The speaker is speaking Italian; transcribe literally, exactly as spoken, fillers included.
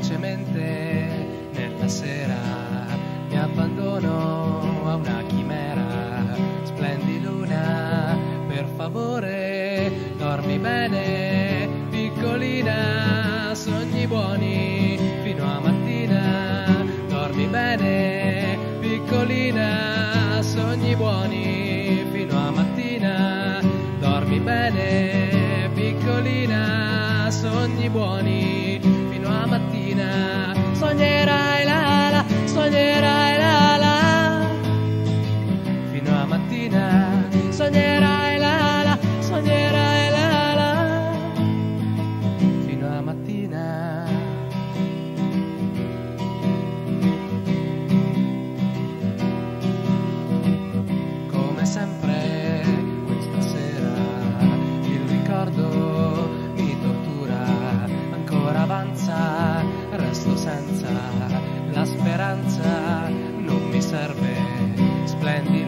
dolcemente nella sera, mi abbandono a una chimera. Splendi luna, per favore, dormi bene, piccolina, sogni buoni fino a mattina. Dormi bene, piccolina, sogni buoni fino a mattina. Dormi bene, piccolina, sogni buoni fino a mattina. Sognerai la la, sognerai la la fino a mattina. Sognerai la la, sognerai la la fino a mattina. Come sempre questa sera il ricordo mi tortura, ancora avanza, resto senza la speranza, non mi serve. Splendi